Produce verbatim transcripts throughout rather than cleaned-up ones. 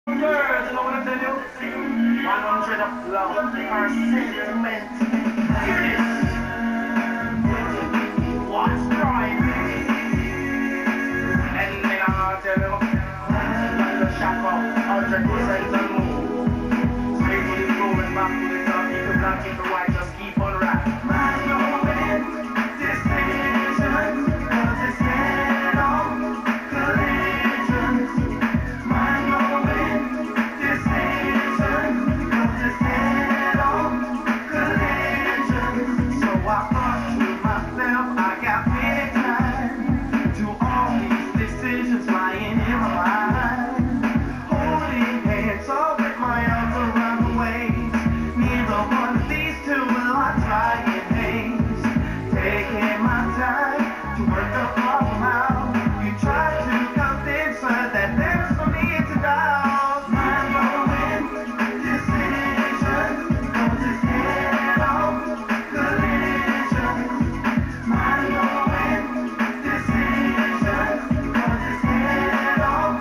Girls, you know what I tell you? one hundred of love, our sentiment. Hear this. What's right? And then I'll tell you, like the shop out, one hundred percent and more. Straight to the floor and back to the top, keep the black, keep the white, just keep on rap. Man, you're in decision, cause it's head on collisions. Man, you're in decision, cause it's head on collisions. So I thought to myself, I got big time to all these decisions lying in my mind. Holding hands all with my arms around the waist. Neither one of these two will I try in haste. Taking my time to work the problem out. You try to convince her that there's for me to doubt. Mind blowing decisions, cause it's head on collisions. Mind blowing decisions, cause it's head on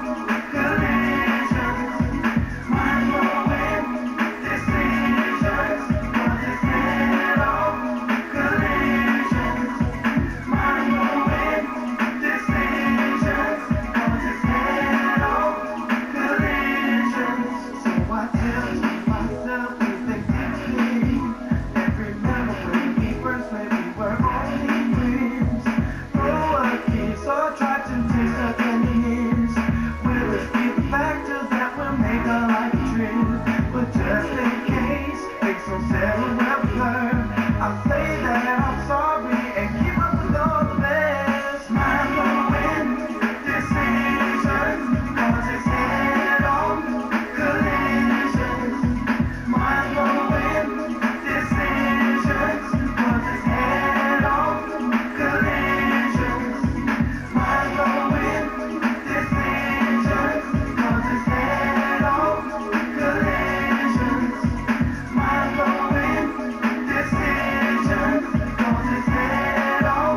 collisions. Mind blowing decisions, cause it's head on collisions. Mind blowing decisions, cause it's head on collisions. So I tell myself to think deeply and remember when we first met, we were only friends. Throw a kiss or try to taste our tender years. Will it be the factors that will make our life a trip? But just in case things don't settle well with her, I'll say that I'm sorry and keep up with all the best. Mind blowing decisions, cause it's head on collisions. Mind blowing decisions, cause it's head on collisions. Mind blowing decisions, cause it's head on collisions. Mind blowing decisions, cause it's head on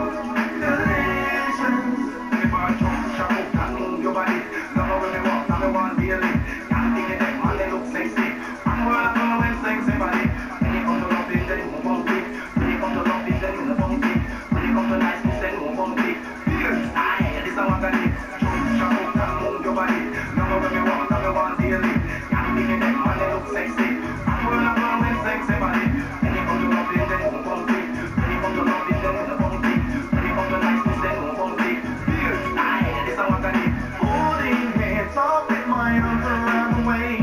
collisions. If I jump, shuffle, I move your body. Love her when they walk, now they want daily. Can't think of them, man, they look sexy. I'm well, I'm going sexy body. When it comes to loving, then move on quick. When it comes to loving, then move on quick. When it comes to niceness, then move on quick. Feel, aye, this is what I need. Jump, shuffle, I move your body. Love her when they walk, now they want daily. Can't think of them, man, they look sexy. I'm well, I'm going sexy body. When it comes to loving, then move on quick. When it comes to loving, then move on quick. When it comes to niceness, then move on quick. Feel, aye, this is what I need. Holding hands all with my arms around the waist.